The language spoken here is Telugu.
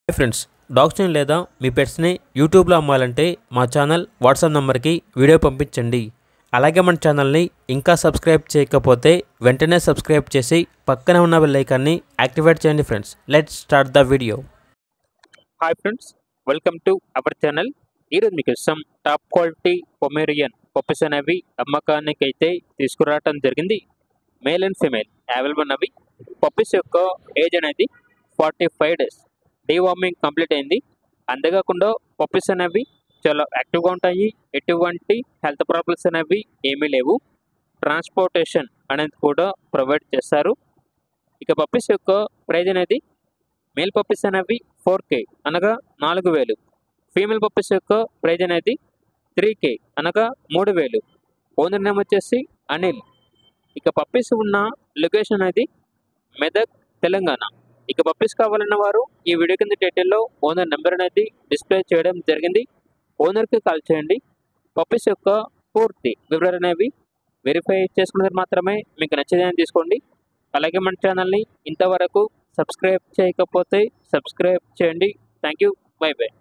ఫ్రెండ్స్, డాగ్స్ని లేదా మీ పెట్స్ని యూట్యూబ్లో అమ్మాలంటే మా ఛానల్ వాట్సాప్ నెంబర్కి వీడియో పంపించండి. అలాగే మన ఛానల్ని ఇంకా సబ్స్క్రైబ్ చేయకపోతే వెంటనే సబ్స్క్రైబ్ చేసి పక్కన ఉన్న బెల్ ఐకాన్ని యాక్టివేట్ చేయండి. Friends, let's start the video. Hi friends, welcome to our channel. ఈరోజు మీకు some top quality Pomeranian puppies అనేవి అమ్మకానికి అయితే తీసుకురావడం జరిగింది. మేల్ అండ్ ఫీమేల్ అవైలబుల్ ఉన్నవి. పప్పీస్ యొక్క ఏజ్ అనేది 45 days. డీవార్మింగ్ కంప్లీట్ అయింది. అంతేకాకుండా పప్పీస్ అనేవి చాలా యాక్టివ్గా ఉంటాయి. ఎటువంటి హెల్త్ ప్రాబ్లమ్స్ అనేవి ఏమీ లేవు. ట్రాన్స్పోర్టేషన్ అనేది కూడా ప్రొవైడ్ చేస్తారు. ఇక పప్పీస్ యొక్క ప్రైజ్ అనేది మేల్ పప్పీస్ అనేవి 4K అనగా 4,000. ఫీమేల్ పప్పీస్ యొక్క ప్రైజ్ అనేది 3K అనగా 3,000. ఓనర్ నేమ్ వచ్చేసి అనిల్. ఇక పప్పీస్ ఉన్న లొకేషన్ అనేది మెదక్, తెలంగాణ. ఇక పప్పీస్ కావాలన్న వారు ఈ వీడియో కింద టైటిల్లో ఓనర్ నెంబర్ అనేది డిస్ప్లే చేయడం జరిగింది. ఓనర్కి కాల్ చేయండి. పప్పీస్ యొక్క పూర్తి వివరాలు అనేవి వెరిఫై చేసుకున్నది మాత్రమే మీకు నచ్చేదని తీసుకోండి. అలాగే మన ఛానల్ని ఇంతవరకు సబ్స్క్రైబ్ చేయకపోతే సబ్స్క్రైబ్ చేయండి. Thank you. Bye by.